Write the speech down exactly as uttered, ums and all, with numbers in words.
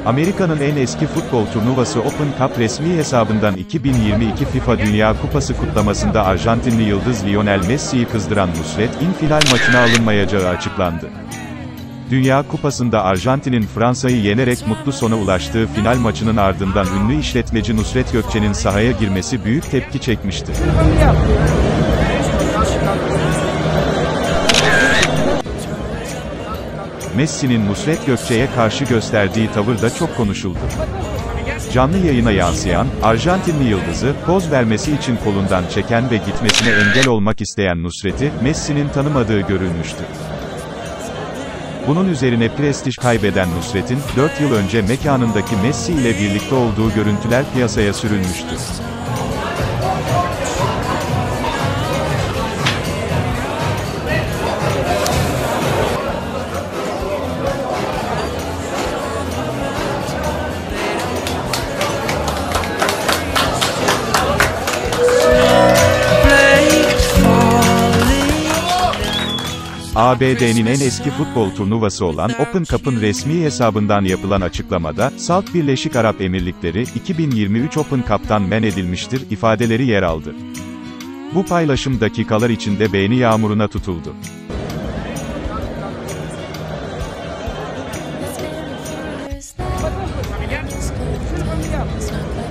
Amerika'nın en eski futbol turnuvası Open Cup resmi hesabından iki bin yirmi iki FIFA Dünya Kupası kutlamasında Arjantinli yıldız Lionel Messi'yi kızdıran Nusret'in final maçına alınmayacağı açıklandı. Dünya Kupası'nda Arjantin'in Fransa'yı yenerek mutlu sona ulaştığı final maçının ardından ünlü işletmeci Nusret Gökçe'nin sahaya girmesi büyük tepki çekmişti. Messi'nin Nusret Gökçe'ye karşı gösterdiği tavır da çok konuşuldu. Canlı yayına yansıyan, Arjantinli yıldızı, poz vermesi için kolundan çeken ve gitmesine engel olmak isteyen Nusret'i, Messi'nin tanımadığı görülmüştü. Bunun üzerine prestij kaybeden Nusret'in, dört yıl önce mekanındaki Messi ile birlikte olduğu görüntüler piyasaya sürülmüştü. A B D'nin en eski futbol turnuvası olan Open Cup'ın resmi hesabından yapılan açıklamada, Salt Birleşik Arap Emirlikleri, iki bin yirmi üç Open Cup'tan men edilmiştir, ifadeleri yer aldı. Bu paylaşım dakikalar içinde beğeni yağmuruna tutuldu. It's